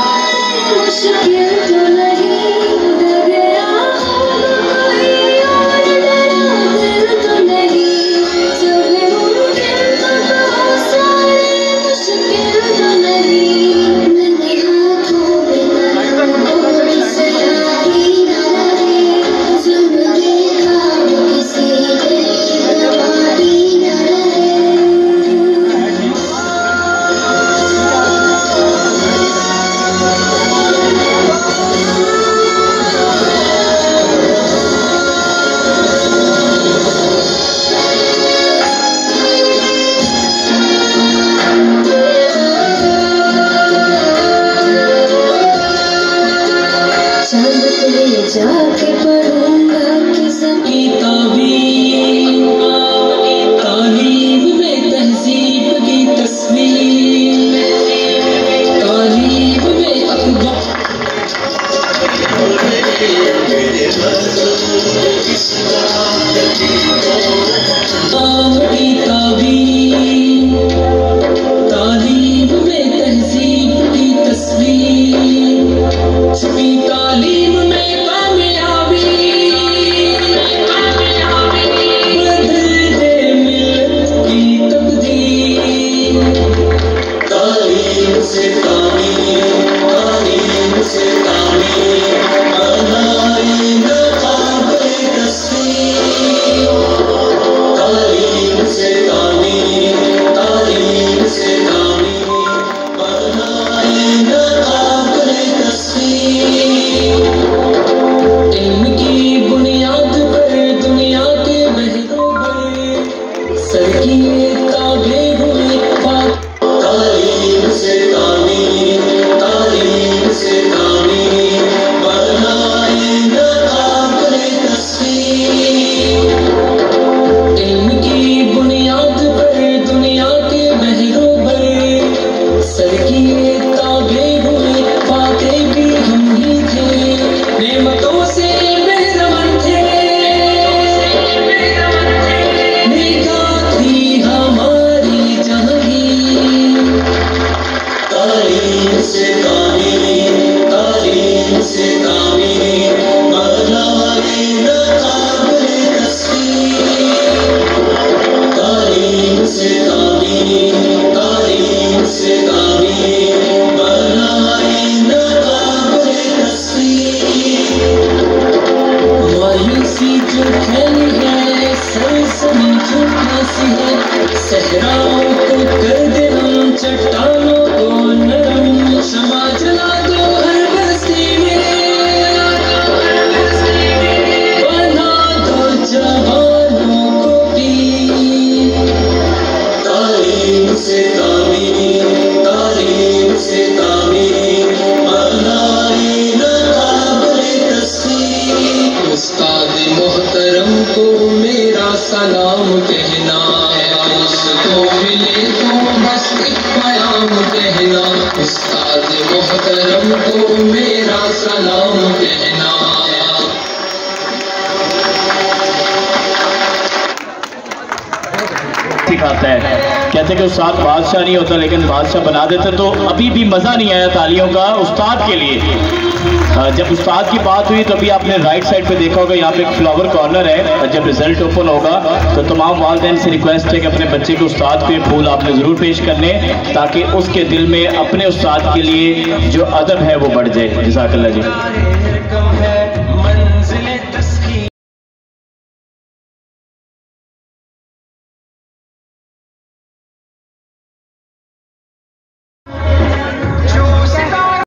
जाके पढ़ूंगा किसकी तालीम में तहजीब की तस्वीर, तालीम में अकबर की तालीम, तालीम में तहजीब की तस्वीर, छुपी तालीम में सहराओं को कर दे हम चट्टानों को नरम, क्षमा जला दो हर बस्ती में, बना दो जवानों को पीर। तालीम से तामीर, तालीम से तामीर, बनाए न काबिल तस्वीर। उस्ताद मोहतरम को मेरा सलाम कहना, उसको मिले तो बस एक प्याम कहना। उस्ताद मोहतरम को मेरा सलाम कहना। सिखाता है, कहते कि उस्ताद बादशाह नहीं होता लेकिन बादशाह बना देते। तो अभी भी मज़ा नहीं आया तालियों का उस्ताद के लिए। जब उस्ताद की बात हुई तो अभी आपने राइट साइड पे देखा होगा, यहाँ पे एक फ्लावर कॉर्नर है। जब रिजल्ट ओपन होगा तो तमाम वालिदैन से रिक्वेस्ट है कि अपने बच्चे के उस्ताद को ये फूल आपने ज़रूर पेश करने, ताकि उसके दिल में अपने उस्ताद के लिए जो अदब है वो बढ़ जाए। जज़ाकल्लाह जी।